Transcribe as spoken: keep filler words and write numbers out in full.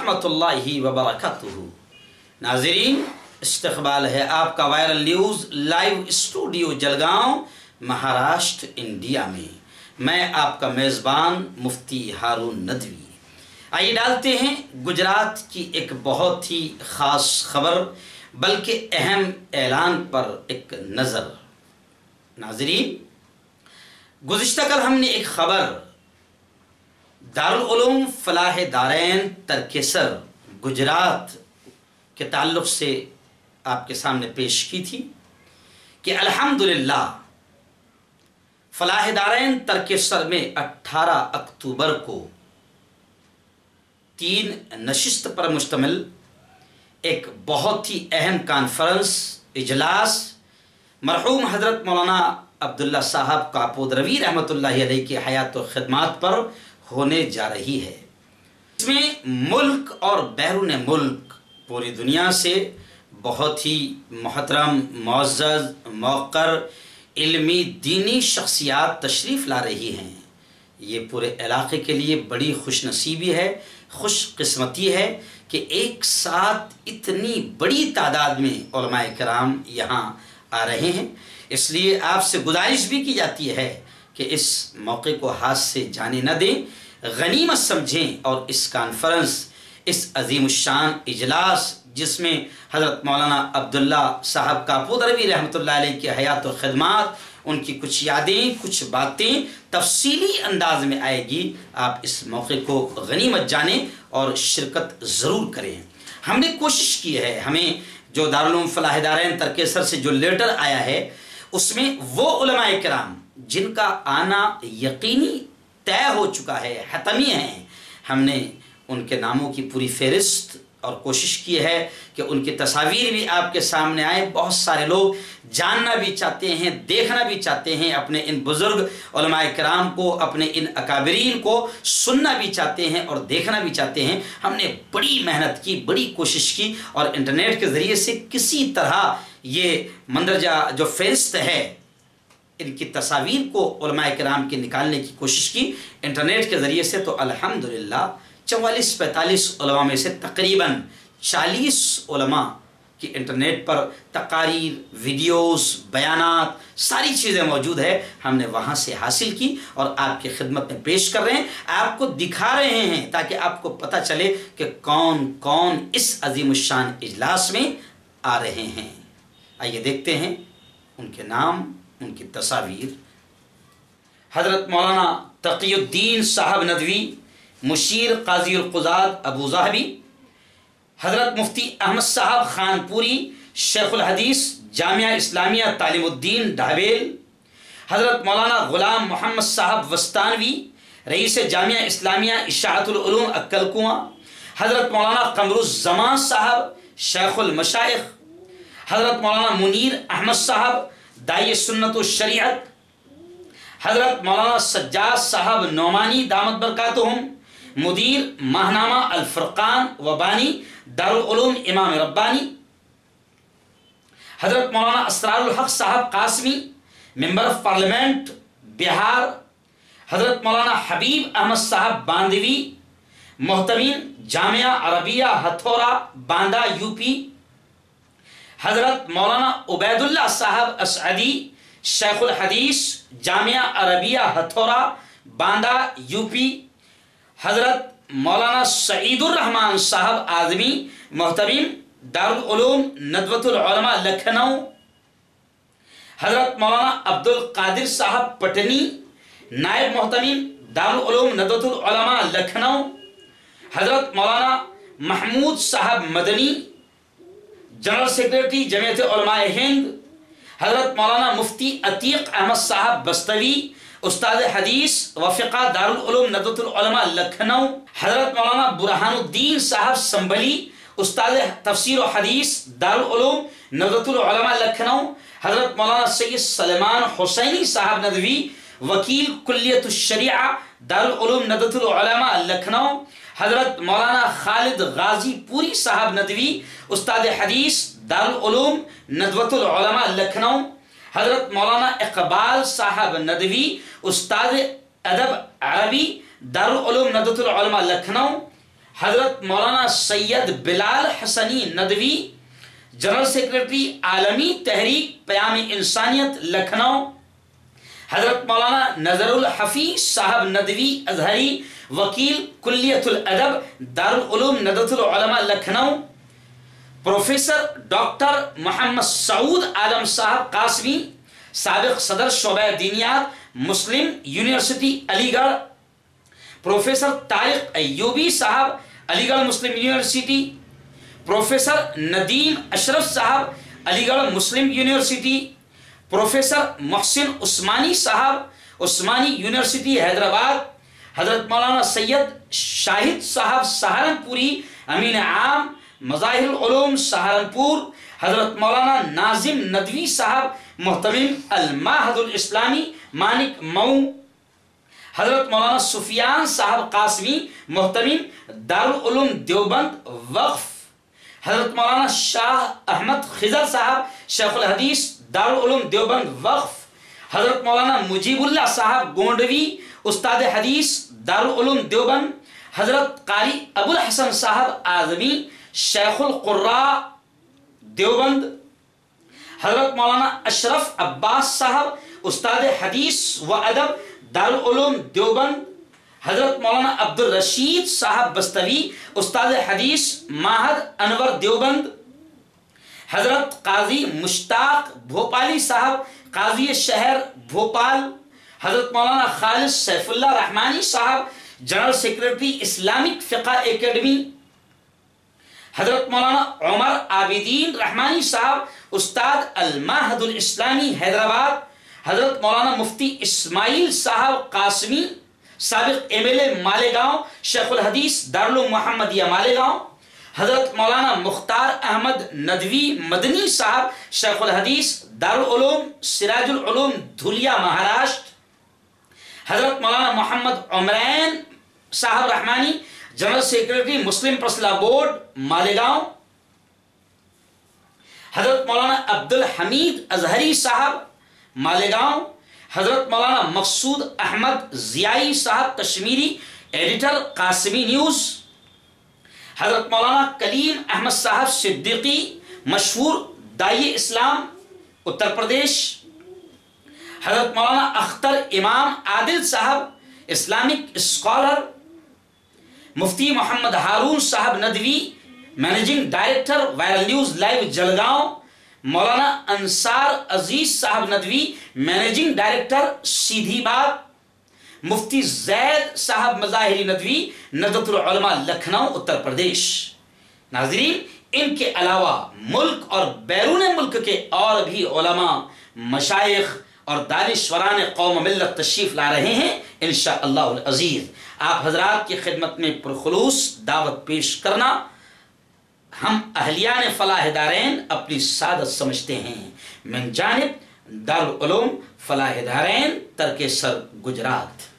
ورحمۃ اللہ وبرکاتہ۔ ناظرین، استقبال ہے آپ کا viral news live studio Jalgaon, Maharashtra, India میں۔ میں آپ کا میزبان مفتی ہارون ندوی۔ آئیے ڈالتے ہیں گجرات کی ایک بہت ہی خاص خبر بلکہ اہم اعلان پر ایک نظر۔ ناظرین، گزشتہ کل ہم نے ایک خبر دارالعلوم فلاح دارین ترکیسر گجرات کے تعلق سے آپ کے سامنے پیش کی تھی کہ الحمدللہ فلاح دارین ترکیسر میں اٹھارہ اکتوبر کو تین نشست پر مشتمل ایک بہت ہی اہم کانفرنس اجلاس مرحوم حضرت مولانا عبداللہ صاحب کاپود روی رحمۃ اللہ علیہ کی حیات و خدمات پر ہونے جا رہی ہے۔ اس میں ملک اور بیرون ملک پوری دنیا سے بہت ہی محترم، معزز، موقر، علمی، دینی شخصیات تشریف لا رہی ہیں۔ یہ پورے علاقے کے لیے بڑی خوش نصیبی ہے، خوش قسمتی ہے کہ ایک ساتھ اتنی بڑی تعداد میں علماء کرام یہاں آ رہے ہیں۔ اس لیے آپ سے گزارش بھی کی جاتی ہے کہ اس موقع کو ہاتھ سے جانے نہ دیں، غنیمت سمجھیں اور اس کانفرنس، اس عظیم الشان اجلاس جس میں حضرت مولانا عبداللہ صاحب کاپود روی رحمۃ اللہ علیہ کی حیات و خدمات، ان کی کچھ یادیں، کچھ باتیں تفصیلی انداز میں آئے گی، آپ اس موقع کو غنیمت جانیں اور شرکت ضرور کریں۔ ہم نے کوشش کی ہے، ہمیں جو دارالعلوم فلاح دارین ترکیسر سے جو لیٹر آیا ہے اس میں وہ علماء کرام جن کا آنا یقینی طے ہو چکا ہے، حتمی ہیں، ہم نے ان کے ناموں کی پوری فہرست اور کوشش کی ہے کہ ان کی تصاویر بھی آپ کے سامنے آئے۔ بہت سارے لوگ جاننا بھی چاہتے ہیں، دیکھنا بھی چاہتے ہیں، اپنے ان بزرگ علماء کرام کو، اپنے ان اکابرین کو سننا بھی چاہتے ہیں اور دیکھنا بھی چاہتے ہیں۔ ہم نے بڑی محنت کی، بڑی کوشش کی اور انٹرنیٹ کے ذریعے سے کسی طرح یہ مندرجہ جو فہرست ہے ان کی تصاویر کو علماء کرام کے نکالنے کی کوشش کی انٹرنیٹ کے ذریعے سے، تو الحمدللہ چوالیس پینتالیس علماء میں سے تقریباً چالیس علماء کی انٹرنیٹ پر تقاریر، ویڈیوز، بیانات، ساری چیزیں موجود ہے، ہم نے وہاں سے حاصل کی اور آپ کی خدمت میں پیش کر رہے ہیں، آپ کو دکھا رہے ہیں تاکہ آپ کو پتہ چلے کہ کون کون اس عظیم الشان اجلاس میں آ رہے ہیں۔ آئیے دیکھتے ہیں ان کے نام، ان کی تصاویر۔ حضرت مولانا تقی الدین صاحب ندوی، مشیر قاضی القضات ابو ظہبی، حضرت مفتی احمد صاحب خان پوری، شیخ الحدیث جامعہ اسلامیہ تعلیم الدین ڈھابیل، حضرت مولانا غلام محمد صاحب وستانوی، رئیس جامعہ اسلامیہ اشاعت العلوم اکل کنواں، حضرت مولانا قمر الزمان صاحب شیخ المشائخ، حضرت مولانا منیر احمد صاحب داعی سنت و شریعت، حضرت مولانا سجاد صاحب نعمانی دامت برکاتہم، مدیر ماہنامہ الفرقان و بانی دارالعلوم امام ربانی، حضرت مولانا اسرار الحق صاحب Qasmi, member of parliament Bihar, حضرت مولانا حبیب احمد صاحب باندوی، محتمین جامعہ عربیہ ہتھورا باندہ یو پی، حضرت مولانا عبید اللہ صاحب اسعدی، شیخ الحدیث جامعہ عربیہ ہتھورا باندہ یو پی، حضرت مولانا سعید الرحمن صاحب اعظمی، محتمین دارالعلوم ندوۃ العلماء لکھنؤ، حضرت مولانا عبد القادر صاحب پٹنی، نائب محتمین دارالعلوم ندوۃ العلماء لکھنؤ، حضرت مولانا محمود صاحب مدنی، جنرل سیکریٹری جمعیت علماء ہند، حضرت مولانا مفتی عتیق احمد صاحب بستوی، استاد حدیث و فقہ دارالعلوم ندوۃ العلماء لکھنؤ، حضرت مولانا برہان الدین صاحب سنبلی، استاد تفسیر و حدیث دارالعلوم ندوۃ العلماء لکھنؤ، حضرت مولانا سید سلیمان حسینی صاحب ندوی، وکیل کلیت الشریعہ دارالعلوم ندوۃ العلماء لکھنؤ، حضرت مولانا خالد غازی پوری صاحب ندوی، استاد حدیث دارالعلوم ندوۃ العلماء لکھنؤ، حضرت مولانا اقبال صاحب ندوی، استاد ادب عربی دارالعلوم ندوۃ العلماء لکھنؤ، حضرت مولانا سید بلال حسنی ندوی جنرل سیکرٹری عالمی تحریک پیام انسانیت لکھنؤ، حضرت مولانا نظر الحفیظ صاحب ندوی ازہری وکیل کلیت الادب دارالعلوم ندوۃ العلماء لکھنؤ، پروفیسر ڈاکٹر محمد سعود عالم صاحب قاسمی سابق صدر شعبہ دینیات مسلم یونیورسٹی علی گڑھ، پروفیسر طارق ایوبی صاحب Aligarh Muslim University, professor Nadeem Ashraf صاحب Aligarh Muslim University, professor Mohsin Usmani صاحب عثمانی یونیورسٹی حیدرآباد، حضرت مولانا سید شاہد صاحب سہارنپوری امین عام مظاہر العلوم سہارنپور، حضرت مولانا ناظم ندوی صاحب محتمم المعہد الاسلامی مانک مئو، حضرت مولانا سفیان صاحب قاسمی محتمم دارالعلوم دیوبند وقف، حضرت مولانا شاہ احمد خضر صاحب شیخ الحدیث دارالعلوم دیوبند وقف، حضرت مولانا مجیب اللہ صاحب گونڈوی استاد حدیث دارالعلوم دیوبند، حضرت قاری ابو الحسن صاحب اعظمی شیخ القراء دیوبند، حضرت مولانا اشرف عباس صاحب استاد حدیث و ادب دارالعلوم دیوبند، حضرت مولانا عبد الرشید صاحب بستوی استاد حدیث معہد انور دیوبند، حضرت قاضی مشتاق بھوپالی صاحب قاضی شہر بھوپال، حضرت مولانا خالد سیف اللہ رحمانی صاحب general secretary Islamic Fiqh academy, حضرت مولانا عمر عابدین رحمانی صاحب استاد المعہد الاسلامی حیدرآباد، حضرت مولانا مفتی اسماعیل صاحب قاسمی سابق ایم ایل اے مالیگاؤں شیخ الحدیث دارالعلوم محمدیہ مالیگاؤں، حضرت مولانا مختار احمد ندوی مدنی صاحب شیخ الحدیث دارالعلوم سراج العلوم دھولیا مہاراشٹر، حضرت مولانا محمد عمرین صاحب Rahmani general secretary Muslim personal board Malegaon, حضرت مولانا عبد الحمید اظہری صاحب مالیگاؤں، حضرت مولانا مقصود احمد ضیائی صاحب کشمیری ایڈیٹر قاسمی نیوز، حضرت مولانا کلیم احمد صاحب صدیقی مشہور داعی اسلام اتر پردیش، حضرت مولانا اختر امام عادل صاحب اسلامک اسکالر، مفتی محمد ہارون صاحب Nadvi managing director viral news live Jalgaon, مولانا انصار عزیز صاحب ندوی مینیجنگ ڈائریکٹر سیدھی بات، مفتی زید صاحب مظاہری ندوی ندوۃ العلماء لکھنؤ اتر پردیش۔ ناظرین، ان کے علاوہ ملک اور بیرون ملک کے اور بھی علماء، مشائخ اور دانشوران قوم ملت تشریف لا رہے ہیں انشاءاللہ العزیز۔ آپ حضرات کی خدمت میں پرخلوص دعوت پیش کرنا ہم اہلیان فلاح دارین اپنی سعادت سمجھتے ہیں۔ من جانب دارالعلوم فلاح دارین ترک سر گجرات۔